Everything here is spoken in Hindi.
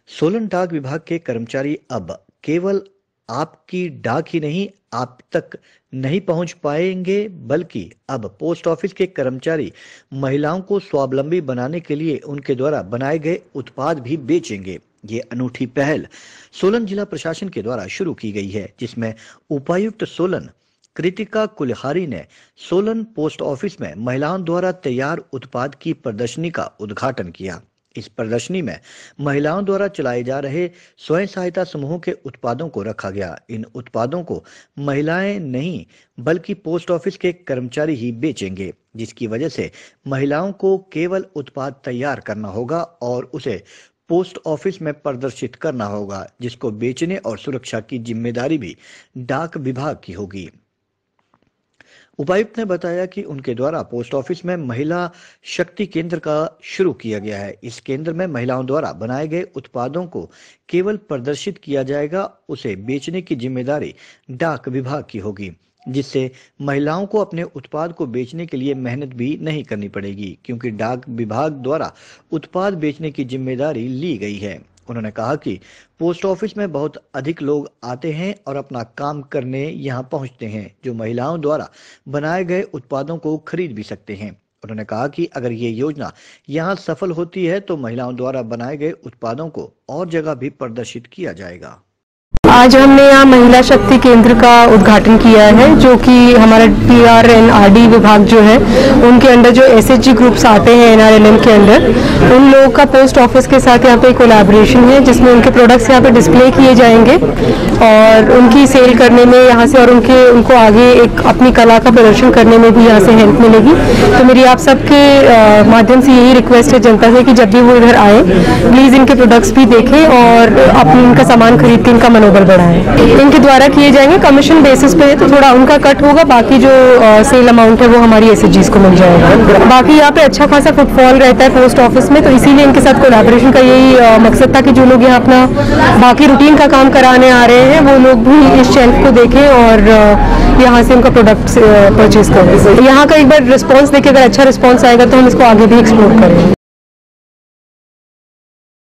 सोलन डाक विभाग के कर्मचारी अब केवल आपकी डाक ही नहीं आप तक नहीं पहुंच पाएंगे, बल्कि अब पोस्ट ऑफिस के कर्मचारी महिलाओं को स्वावलंबी बनाने के लिए उनके द्वारा बनाए गए उत्पाद भी बेचेंगे। ये अनूठी पहल सोलन जिला प्रशासन के द्वारा शुरू की गई है, जिसमें उपायुक्त सोलन कृतिका कुल्हारी ने सोलन पोस्ट ऑफिस में महिलाओं द्वारा तैयार उत्पाद की प्रदर्शनी का उद्घाटन किया। इस प्रदर्शनी में महिलाओं द्वारा चलाए जा रहे स्वयं सहायता समूहों के उत्पादों को रखा गया। इन उत्पादों को महिलाएं नहीं बल्कि पोस्ट ऑफिस के कर्मचारी ही बेचेंगे, जिसकी वजह से महिलाओं को केवल उत्पाद तैयार करना होगा और उसे पोस्ट ऑफिस में प्रदर्शित करना होगा, जिसको बेचने और सुरक्षा की जिम्मेदारी भी डाक विभाग की होगी। उपायुक्त ने बताया कि उनके द्वारा पोस्ट ऑफिस में महिला शक्ति केंद्र का शुरू किया गया है। इस केंद्र में महिलाओं द्वारा बनाए गए उत्पादों को केवल प्रदर्शित किया जाएगा, उसे बेचने की जिम्मेदारी डाक विभाग की होगी, जिससे महिलाओं को अपने उत्पाद को बेचने के लिए मेहनत भी नहीं करनी पड़ेगी, क्योंकि डाक विभाग द्वारा उत्पाद बेचने की जिम्मेदारी ली गई है। उन्होंने कहा कि पोस्ट ऑफिस में बहुत अधिक लोग आते हैं और अपना काम करने यहां पहुंचते हैं, जो महिलाओं द्वारा बनाए गए उत्पादों को खरीद भी सकते हैं। उन्होंने कहा कि अगर ये योजना यहां सफल होती है तो महिलाओं द्वारा बनाए गए उत्पादों को और जगह भी प्रदर्शित किया जाएगा। आज हमने यहाँ महिला शक्ति केंद्र का उद्घाटन किया है, जो कि हमारा PRNRD विभाग जो है उनके अंडर जो SHG ग्रुप्स आते हैं NRLM के अंडर, उन लोगों का पोस्ट ऑफिस के साथ यहाँ पे कोलैबोरेशन है, जिसमें उनके प्रोडक्ट्स यहाँ पे डिस्प्ले किए जाएंगे और उनकी सेल करने में यहाँ से और उनको आगे एक अपनी कला का प्रदर्शन करने में भी यहाँ से हेल्प मिलेगी। तो मेरी आप सबके माध्यम से यही रिक्वेस्ट है जनता से कि जब भी वो इधर आए प्लीज़ इनके प्रोडक्ट्स भी देखें और अपनी इनका सामान खरीद के इनका मनोबल बढ़ाएं। इनके द्वारा किए जाएंगे कमीशन बेसिस पे है, तो थोड़ा उनका कट होगा, बाकी जो सेल अमाउंट है वो हमारी SHGs को मिल जाएगा। बाकी यहाँ पे अच्छा खासा फुटफॉल रहता है पोस्ट ऑफिस में, तो इसीलिए इनके साथ कोलैबोरेशन का यही मकसद था कि जो लोग यहाँ अपना बाकी रूटीन का काम कराने आ रहे हैं वो लोग भी इस शेल्फ को देखें और यहाँ से उनका प्रोडक्ट परचेज करें। यहाँ का एक बार रिस्पॉन्स देखिए, अगर अच्छा रिस्पॉन्स आएगा तो हम इसको आगे भी एक्सप्लोर करेंगे।